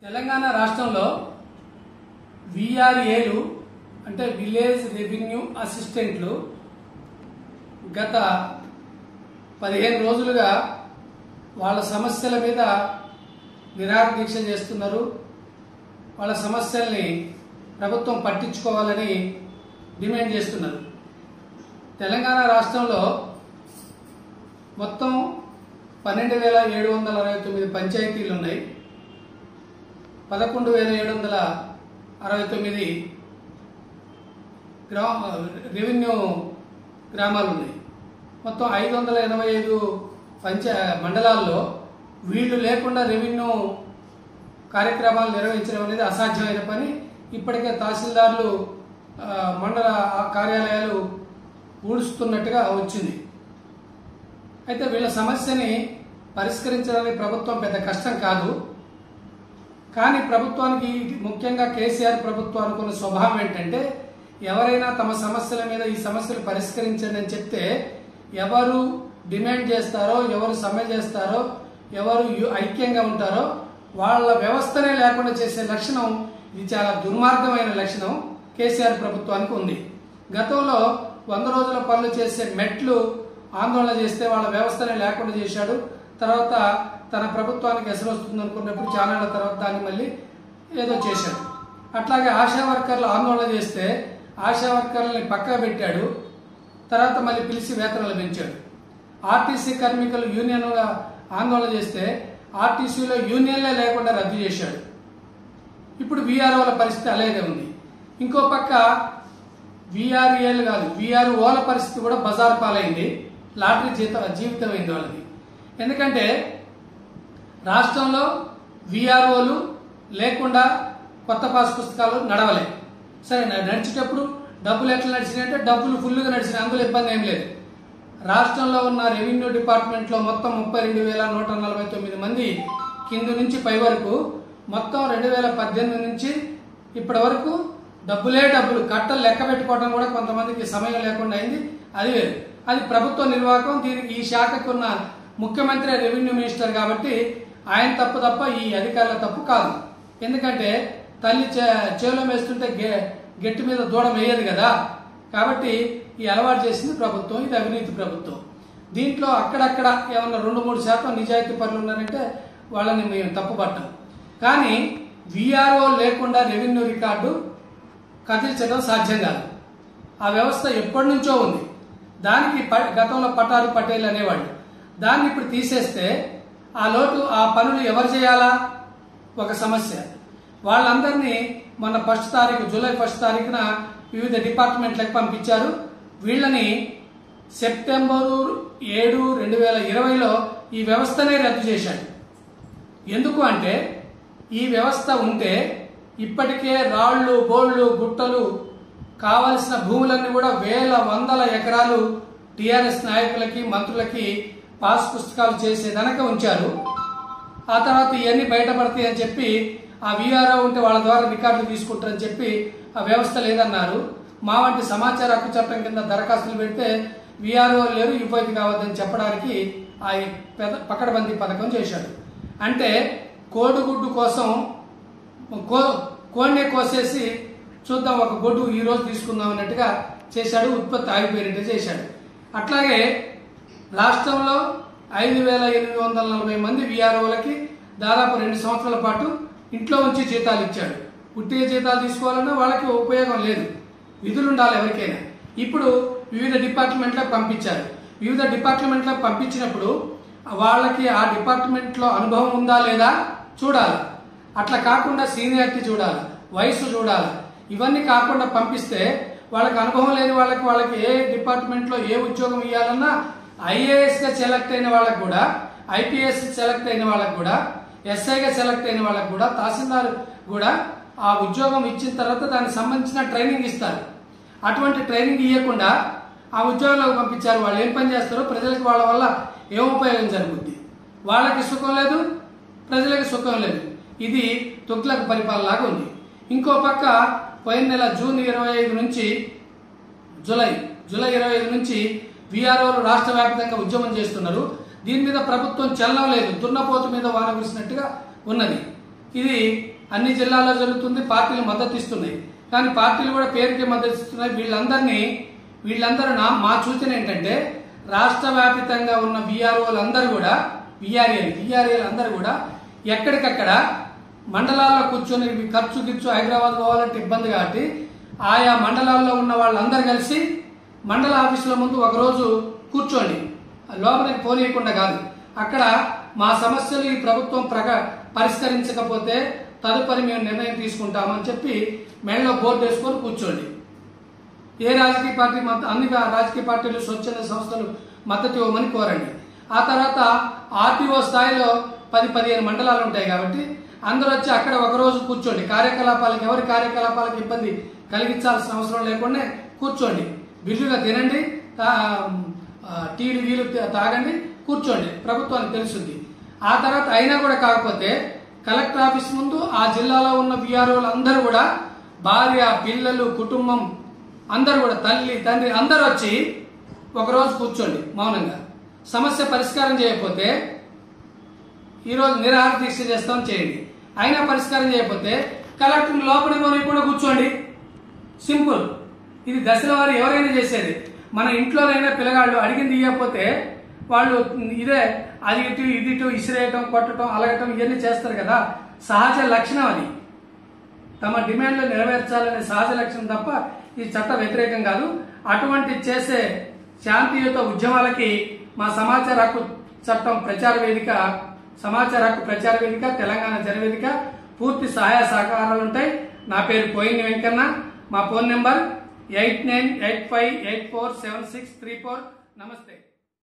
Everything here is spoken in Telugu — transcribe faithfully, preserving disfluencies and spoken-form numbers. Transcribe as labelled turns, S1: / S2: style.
S1: తెలంగాణ రాష్ట్రంలో విఆర్ఏలు అంటే విలేజ్ రెవెన్యూ అసిస్టెంట్లు గత పదిహేను రోజులుగా వాళ్ళ సమస్యల మీద నిరాహార దీక్ష చేస్తున్నారు. వాళ్ళ సమస్యల్ని ప్రభుత్వం పట్టించుకోవాలని డిమాండ్ చేస్తున్నారు. తెలంగాణ రాష్ట్రంలో మొత్తం పన్నెండు వేల ఏడు వందల అరవై తొమ్మిది పంచాయతీలు ఉన్నాయి. పదకొండు వేల ఏడు వందల అరవై తొమ్మిది గ్రామ రెవెన్యూ గ్రామాలు ఉన్నాయి. మొత్తం ఐదు వందల ఎనభై ఐదు పంచ మండలాల్లో వీళ్ళు లేకుండా రెవెన్యూ కార్యక్రమాలు నిర్వహించడం అనేది అసాధ్యమైన పని. ఇప్పటికే తహసీల్దార్లు మండల కార్యాలయాలు ఊడుస్తున్నట్టుగా వచ్చింది. అయితే వీళ్ళ సమస్యని పరిష్కరించడానికి ప్రభుత్వం పెద్ద కష్టం కాదు. కానీ ప్రభుత్వానికి ముఖ్యంగా కేసీఆర్ ప్రభుత్వం అనుకున్న స్వభావం ఏంటంటే ఎవరైనా తమ సమస్యల మీద ఈ సమస్యలు పరిష్కరించండి అని చెప్తే ఎవరు డిమాండ్ చేస్తారో, ఎవరు సమ్మె చేస్తారో, ఎవరు ఐక్యంగా ఉంటారో వాళ్ళ వ్యవస్థనే లేకుండా చేసే లక్షణం ఇది చాలా దుర్మార్గమైన లక్షణం కేసీఆర్ ప్రభుత్వానికి ఉంది. గతంలో వంద రోజుల పనులు చేసే మెట్లు ఆందోళన చేస్తే వాళ్ళ వ్యవస్థనే లేకుండా చేశాడు. తర్వాత తన ప్రభుత్వానికి ఎసరు వస్తుంది అనుకున్నప్పుడు చాలా తర్వాత దాన్ని మళ్ళీ ఏదో చేశాడు. అట్లాగే ఆశా వర్కర్లు ఆందోళన చేస్తే ఆశా వర్కర్లని పక్కన పెట్టాడు. తర్వాత మళ్ళీ పిలిచి వేతనాలు పెంచాడు. ఆర్టీసీ కార్మికులు యూనియన్గా ఆందోళన చేస్తే ఆర్టీసీలో యూనియన్లే లేకుండా రద్దు చేశాడు. ఇప్పుడు వీఆర్ఓల పరిస్థితి అలాగే ఉంది. ఇంకో పక్క వీఆర్ఏలు కాదు వీఆర్ఓల పరిస్థితి కూడా బజార్ పాలైంది. లాటరీ జీత జీవితం అయింది వాళ్ళది. ఎందుకంటే రాష్ట్రంలో వీఆర్ఓలు లేకుండా కొత్త పాస్ పుస్తకాలు నడవలే. సరే నడిచేటప్పుడు డబ్బులు ఎట్లా నడిచినాయంటే డబ్బులు ఫుల్గా నడిచినాయి, అందులో ఇబ్బంది ఏం లేదు. రాష్ట్రంలో ఉన్న రెవెన్యూ డిపార్ట్మెంట్లో మొత్తం ముప్పై రెండు వేల నూట నలభై తొమ్మిది మంది కింద నుంచి పై వరకు మొత్తం రెండు వేల పద్దెనిమిది నుంచి ఇప్పటి వరకు డబ్బులే డబ్బులు కట్టలు లెక్క పెట్టుకోవడం కూడా కొంతమందికి సమయం లేకుండా అయింది. అది వేరు, అది ప్రభుత్వ నిర్వాహకం. దీనికి ఈ శాఖకు ఉన్న ముఖ్యమంత్రి రెవెన్యూ మినిస్టర్ కాబట్టి ఆయన తప్పు తప్ప ఈ అధికారుల తప్పు కాదు. ఎందుకంటే తల్లి చేలో వేస్తుంటే గట్టి మీద దూడ వేయదు కదా. కాబట్టి ఈ అలవాటు చేసింది ప్రభుత్వం. ఇది అవినీతి ప్రభుత్వం. దీంట్లో అక్కడక్కడ ఏమన్నా రెండు మూడు శాతం నిజాయితీ పనులు ఉన్నారంటే వాళ్ళని మేము తప్పుపట్టాం. కానీ వీఆర్ఓ లేకుండా రెవెన్యూ రికార్డు కదిలించడం సాధ్యం కాదు. ఆ వ్యవస్థ ఎప్పటి నుంచో ఉంది. దానికి గతంలో పటారు పటేల్ అనేవాళ్ళు. దాన్ని ఇప్పుడు తీసేస్తే ఆ లోటు ఆ పనులు ఎవరు చేయాలా ఒక సమస్య. వాళ్ళందరినీ మొన్న ఫస్ట్ తారీఖు జూలై ఫస్ట్ తారీఖున వివిధ డిపార్ట్మెంట్లకు పంపించారు. వీళ్ళని సెప్టెంబరు ఏడు రెండు వేల ఇరవైలో ఈ వ్యవస్థనే రద్దు చేశాడు. ఎందుకు అంటే ఈ వ్యవస్థ ఉంటే ఇప్పటికే రాళ్లు బోళ్లు గుట్టలు కావలసిన భూములన్నీ కూడా వేల వందల ఎకరాలు టీఆర్ఎస్ నాయకులకి మంత్రులకి పాస్ పుస్తకాలు చేసే వెనక ఉంచారు. ఆ తర్వాత ఇవన్నీ బయటపడతాయి అని చెప్పి ఆ వీఆర్ఓ ఉంటే వాళ్ళ ద్వారా రికార్డులు తీసుకుంటారని చెప్పి ఆ వ్యవస్థ లేదన్నారు. మా వంటి సమాచార హక్కు చట్టం కింద దరఖాస్తులు పెడితే వీఆర్ఓ లేరు ఇవ్వది కావద్దని చెప్పడానికి ఆ పెద్ద పకడ్బందీ పథకం చేశాడు. అంటే కోడిగుడ్డు కోసం కో కోడినే కోసేసి చూద్దాం ఒక గొడ్డు ఈ రోజు తీసుకుందాం అన్నట్టుగా చేశాడు. ఉత్పత్తి ఆగిపోయినట్టు చేశాడు. అట్లాగే రాష్ట్రంలో ఐదు వేల ఎనిమిది వందల నలభై మంది వీఆర్ఓలకి దాదాపు రెండు సంవత్సరాల పాటు ఇంట్లో ఉంచి జీతాలు ఇచ్చాడు. ఉట్టిగా జీతాలు తీసుకోవాలన్నా వాళ్ళకి ఉపయోగం లేదు, విధులు ఉండాలి ఎవరికైనా. ఇప్పుడు వివిధ డిపార్ట్మెంట్లకు పంపించారు. వివిధ డిపార్ట్మెంట్లకు పంపించినప్పుడు వాళ్ళకి ఆ డిపార్ట్మెంట్లో అనుభవం ఉందా లేదా చూడాలి. అట్లా కాకుండా సీనియారిటీ చూడాలి, వయసు చూడాలి. ఇవన్నీ కాకుండా పంపిస్తే వాళ్ళకి అనుభవం లేని వాళ్ళకి వాళ్ళకి ఏ డిపార్ట్మెంట్లో ఏ ఉద్యోగం ఇవ్వాలన్నా ఐఏఎస్ గా సెలెక్ట్ అయిన వాళ్ళకు కూడా, ఐపీఎస్ సెలెక్ట్ అయిన వాళ్ళకు కూడా, ఎస్ఐగా సెలెక్ట్ అయిన వాళ్ళకు కూడా, తహసీల్దార్ కూడా ఆ ఉద్యోగం ఇచ్చిన తర్వాత దానికి సంబంధించిన ట్రైనింగ్ ఇస్తారు. అటువంటి ట్రైనింగ్ ఇవ్వకుండా ఆ ఉద్యోగంలోకి పంపించారు. వాళ్ళు ఏం పని చేస్తారో ప్రజలకు వాళ్ళ వల్ల ఏం ఉపయోగం జరుగుద్ది. వాళ్ళకి సుఖం లేదు, ప్రజలకి సుఖం లేదు. ఇది తుగ్లక్ పరిపాలనలాగా ఉంది. ఇంకో పక్క పోయిన నెల జూన్ ఇరవై ఐదు నుంచి జూలై జూలై ఇరవై ఐదు నుంచి వీఆర్ఓలు రాష్ట్ర వ్యాప్తంగా ఉద్యమం చేస్తున్నారు. దీని మీద ప్రభుత్వం చలనం లేదు, దున్నపోతు మీద వాన కురిసినట్టుగా ఉన్నది. ఇది అన్ని జిల్లాల్లో జరుగుతుంది, పార్టీలు మద్దతు ఇస్తున్నాయి. కానీ పార్టీలు కూడా పేరుకి మద్దతు ఇస్తున్నాయి. వీళ్ళందరినీ వీళ్ళందరూ నా మా సూచన ఏంటంటే రాష్ట్ర వ్యాప్తంగా ఉన్న విఆర్ఓలందరూ కూడా విఆర్ఏలు విఆర్ఏలు అందరూ కూడా ఎక్కడికక్కడ మండలాల్లో కూర్చొని ఖర్చు గిచ్చు హైదరాబాద్ పోవాలంటే ఇబ్బంది కాబట్టి ఆయా మండలాల్లో ఉన్న వాళ్ళందరూ కలిసి మండల ఆఫీసుల ముందు ఒకరోజు కూర్చోండి, లోపలికి పోనీయకుండా కాదు. అక్కడ మా సమస్యలు ఈ ప్రభుత్వం ప్రక పరిష్కరించకపోతే తదుపరి మేము నిర్ణయం తీసుకుంటామని చెప్పి మెడలో బోర్డు వేసుకొని కూర్చోండి. ఏ రాజకీయ పార్టీ అన్ని రాజకీయ పార్టీలు స్వచ్ఛంద సంస్థలు మద్దతు ఇవ్వమని కోరండి. ఆ తర్వాత ఆర్టీఓ స్థాయిలో పది పదిహేను మండలాలు ఉంటాయి కాబట్టి అందరూ వచ్చి అక్కడ ఒకరోజు కూర్చోండి. కార్యకలాపాలకు ఎవరి కార్యకలాపాలకు ఇబ్బంది కలిగించాల్సిన అవసరం లేకుండా కూర్చోండి, బిజీగా తినండి, టీలు గీలు తాగండి, కూర్చోండి, ప్రభుత్వానికి తెలుస్తుంది. ఆ తర్వాత అయినా కూడా కాకపోతే కలెక్టర్ ఆఫీస్ ముందు ఆ జిల్లాలో ఉన్న విఆర్ఓలు అందరూ కూడా భార్య పిల్లలు కుటుంబం అందరూ కూడా తల్లి తండ్రి అందరూ వచ్చి ఒకరోజు కూర్చోండి మౌనంగా. సమస్య పరిష్కారం చేయకపోతే ఈరోజు నిరాహార దీక్ష చేస్తాం చేయండి. అయినా పరిష్కారం చేయకపోతే కలెక్టర్ లోపలి కొని కూడా కూర్చోండి. సింపుల్. ఇది దశల వారు ఎవరైనా చేసేది. మన ఇంట్లోనైనా పిల్లగాళ్ళు అడిగింది ఇవ్వకపోతే వాళ్ళు ఇదే అది ఇటు ఇది ఇటు ఇసిరేయటం కొట్టడం అలగటం ఇవన్నీ చేస్తారు కదా. సహజ లక్షణం అది. తమ డిమాండ్లు నెరవేర్చాలనే సహజ లక్షణం తప్ప ఈ చట్ట వ్యతిరేకం కాదు. అటువంటి చేసే శాంతియుత ఉద్యమాలకి మా సమాచార హక్కు చట్టం ప్రచార వేదిక సమాచార హక్కు ప్రచార వేదిక తెలంగాణ జనవేదిక పూర్తి సహాయ సహకారాలు ఉంటాయి. నా పేరు కోయిని వెంకన్న. మా phone number eight nine eight five eight four seven six three four. నమస్తే.